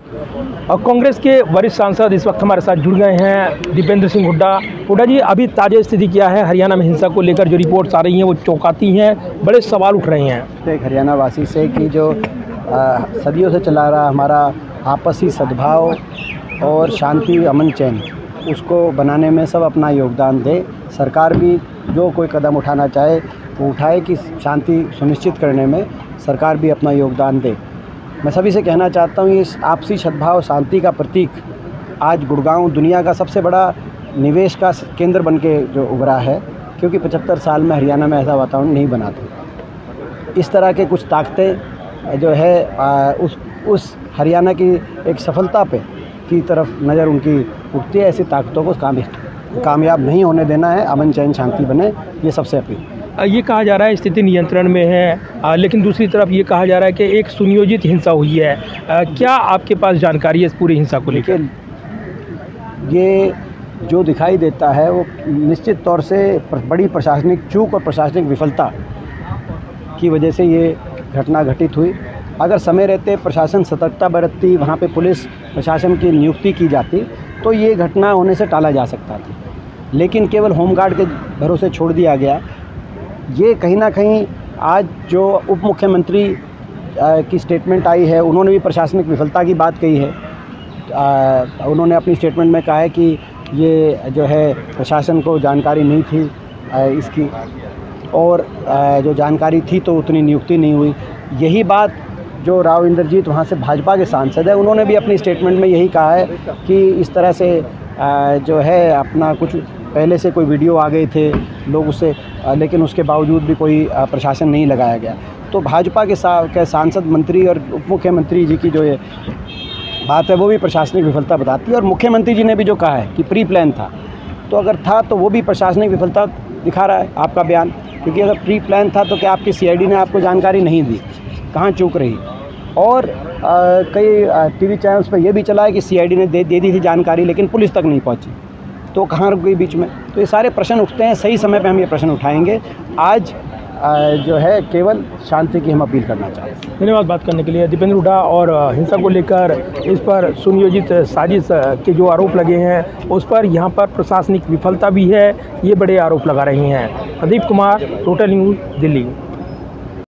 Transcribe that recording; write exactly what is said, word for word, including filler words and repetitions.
और कांग्रेस के वरिष्ठ सांसद इस वक्त हमारे साथ जुड़ गए हैं, दीपेंद्र सिंह हुड्डा। हुड्डा जी, अभी ताज़ा स्थिति क्या है हरियाणा में? हिंसा को लेकर जो रिपोर्ट्स आ रही हैं वो चौंकाती हैं, बड़े सवाल उठ रहे हैं। एक हरियाणा वासी से कि जो आ, सदियों से चला रहा हमारा आपसी सद्भाव और शांति अमन चैन, उसको बनाने में सब अपना योगदान दे। सरकार भी जो कोई कदम उठाना चाहे वो उठाए कि शांति सुनिश्चित करने में सरकार भी अपना योगदान दे। मैं सभी से कहना चाहता हूँ, इस आपसी सद्भाव शांति का प्रतीक आज गुड़गांव दुनिया का सबसे बड़ा निवेश का केंद्र बन के जो उभरा है, क्योंकि पचहत्तर साल में हरियाणा में ऐसा वातावरण नहीं बना था। इस तरह के कुछ ताकतें जो है आ, उस उस हरियाणा की एक सफलता पे की तरफ नज़र उनकी उठती है। ऐसी ताकतों को काम कामयाब नहीं होने देना है, अमन चैन शांति बने, ये सबसे अपील। ये कहा जा रहा है स्थिति नियंत्रण में है, आ, लेकिन दूसरी तरफ ये कहा जा रहा है कि एक सुनियोजित हिंसा हुई है। आ, क्या आपके पास जानकारी है इस पूरी हिंसा को लेकर? ये जो दिखाई देता है वो निश्चित तौर से बड़ी प्रशासनिक चूक और प्रशासनिक विफलता की वजह से ये घटना घटित हुई। अगर समय रहते प्रशासन सतर्कता बरतती, वहाँ पे पुलिस प्रशासन की नियुक्ति की जाती, तो ये घटना होने से टाला जा सकता था। लेकिन केवल होमगार्ड के भरोसे छोड़ दिया गया। ये कहीं ना कहीं आज जो उप मुख्यमंत्री की स्टेटमेंट आई है, उन्होंने भी प्रशासनिक विफलता की बात कही है। आ, उन्होंने अपनी स्टेटमेंट में कहा है कि ये जो है प्रशासन को जानकारी नहीं थी आ, इसकी, और आ, जो जानकारी थी तो उतनी नियुक्ति नहीं हुई। यही बात जो राव इंद्रजीत वहाँ से भाजपा के सांसद है, उन्होंने भी अपनी स्टेटमेंट में यही कहा है कि इस तरह से आ, जो है अपना कुछ पहले से कोई वीडियो आ गए थे लोग उससे, लेकिन उसके बावजूद भी कोई प्रशासन नहीं लगाया गया। तो भाजपा के सा के सांसद, मंत्री और उप मुख्यमंत्री जी की जो ये बात है वो भी प्रशासनिक विफलता बताती है। और मुख्यमंत्री जी ने भी जो कहा है कि प्री प्लान था, तो अगर था तो वो भी प्रशासनिक विफलता दिखा रहा है आपका बयान। क्योंकि अगर प्री प्लान था तो क्या आपकी सी आई डी ने आपको जानकारी नहीं दी? कहाँ चूक रही? और आ, कई टीवी चैनल्स पर यह भी चला है कि सी आई डी ने दे, दे दी थी जानकारी, लेकिन पुलिस तक नहीं पहुंची, तो कहाँ रुक गई बीच में? तो ये सारे प्रश्न उठते हैं, सही समय पे हम ये प्रश्न उठाएंगे। आज आ, जो है केवल शांति की हम अपील करना चाहते हैं। धन्यवाद बात करने के लिए। दीपेंद्र हुड्डा। और हिंसा को लेकर इस पर सुनियोजित साजिश के जो आरोप लगे हैं उस पर यहाँ पर प्रशासनिक विफलता भी है, ये बड़े आरोप लगा रहे हैं। Pradeep Kumar, total news, Delhi.